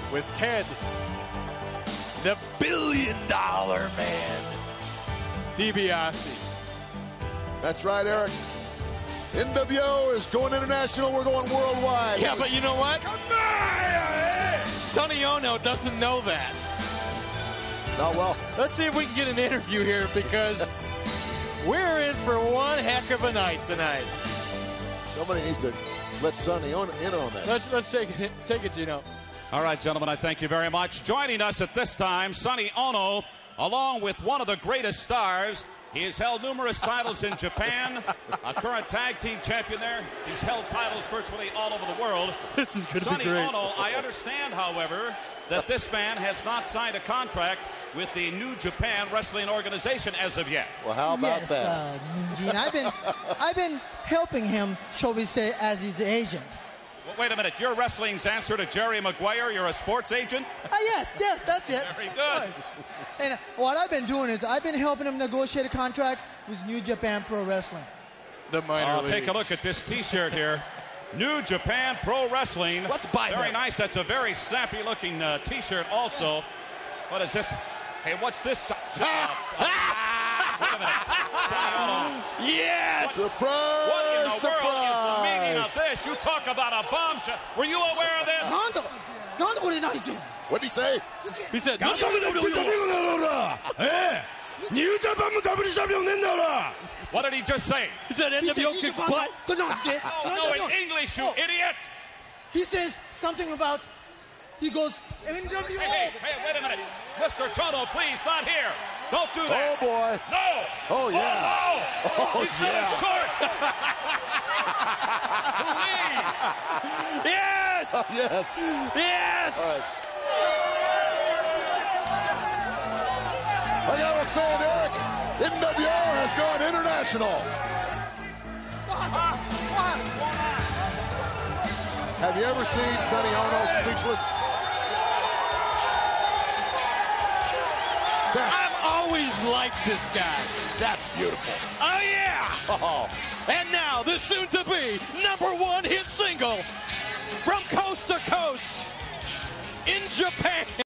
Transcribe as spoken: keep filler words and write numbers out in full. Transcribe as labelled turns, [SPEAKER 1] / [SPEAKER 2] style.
[SPEAKER 1] with Ted, the billion dollar man, DiBiase.
[SPEAKER 2] That's right, Eric. N W O is going international. We're going worldwide.
[SPEAKER 1] Yeah, but you know what? Sonny Onoo doesn't know that.
[SPEAKER 2] Not well.
[SPEAKER 1] Let's see if we can get an interview here, because we're in for one heck of a night tonight.
[SPEAKER 2] Somebody needs to let Sonny on in on that.
[SPEAKER 1] Let's let's take it, take it, Gino.
[SPEAKER 3] All right, gentlemen, I thank you very much. Joining us at this time, Sonny Onoo, along with one of the greatest stars. He has held numerous titles in Japan, a current tag team champion there. He's held titles virtually all over the world.
[SPEAKER 1] This is going to be great.
[SPEAKER 3] Sonny Onoo, I understand, however, that this man has not signed a contract with the New Japan Wrestling Organization as of yet.
[SPEAKER 2] Well, how about
[SPEAKER 4] yes,
[SPEAKER 2] that?
[SPEAKER 4] Uh, Minjin, I've been, I've been helping him, shall we say, as his agent.
[SPEAKER 3] Well, wait a minute. Your wrestling's answer to Jerry Maguire. You're a sports agent?
[SPEAKER 4] Uh, yes, yes, that's it.
[SPEAKER 3] Very good.
[SPEAKER 4] And what I've been doing is I've been helping him negotiate a contract with New Japan Pro Wrestling.
[SPEAKER 1] The minor
[SPEAKER 3] I'll
[SPEAKER 1] leagues.
[SPEAKER 3] take a look at this T-shirt here. New Japan Pro Wrestling.
[SPEAKER 1] Let's buy
[SPEAKER 3] Very
[SPEAKER 1] that.
[SPEAKER 3] nice. That's a very snappy looking uh, T-shirt also. What is this? Hey, what's this? Uh, uh, wait a minute. Sonny Onoo.
[SPEAKER 1] Yes!
[SPEAKER 2] Surprise!
[SPEAKER 3] What in the
[SPEAKER 2] surprise!
[SPEAKER 3] world is the meaning of this? You talk about a bombshell. Were you aware of this?
[SPEAKER 2] What did he say?
[SPEAKER 1] He said,
[SPEAKER 5] What
[SPEAKER 3] What did he just say?
[SPEAKER 1] he said N W O kicks butt.
[SPEAKER 3] Oh, no, in English, you
[SPEAKER 4] Oh.
[SPEAKER 3] idiot.
[SPEAKER 4] He says something about, he goes, N W O.
[SPEAKER 3] Hey, hey, hey, wait a minute. Mister Chono, please, not here. Don't do that.
[SPEAKER 2] Oh, boy.
[SPEAKER 3] No.
[SPEAKER 2] Oh, yeah.
[SPEAKER 3] Oh, no.
[SPEAKER 2] Oh,
[SPEAKER 3] He's got
[SPEAKER 2] yeah.
[SPEAKER 3] his shorts. Please.
[SPEAKER 1] Yes!
[SPEAKER 2] Oh, yes.
[SPEAKER 1] Yes!
[SPEAKER 2] All right. Like I was saying, Eric, N W O has gone international. Have you ever seen Sonny Onoo speechless?
[SPEAKER 1] I've always liked this guy.
[SPEAKER 2] That's beautiful.
[SPEAKER 1] Oh, yeah!
[SPEAKER 2] Oh.
[SPEAKER 1] And now, the soon-to-be number one hit single from coast to coast in Japan.